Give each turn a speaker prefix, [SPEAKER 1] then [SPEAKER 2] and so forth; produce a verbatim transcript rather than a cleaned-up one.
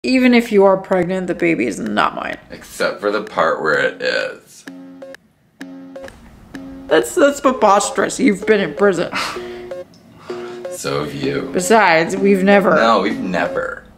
[SPEAKER 1] Even if you are pregnant, the baby is not mine.
[SPEAKER 2] Except for the part where it is.
[SPEAKER 1] That's that's preposterous. You've been in prison.
[SPEAKER 2] So have you.
[SPEAKER 1] Besides, we've never.
[SPEAKER 2] No, we've never.